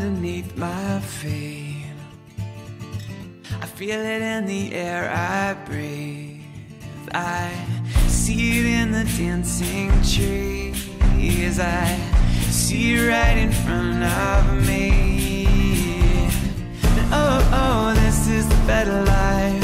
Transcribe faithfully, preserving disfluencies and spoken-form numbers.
underneath my feet. I feel it in the air I breathe. I see it in the dancing trees. I see it right in front of me. And oh, oh, this is the better life.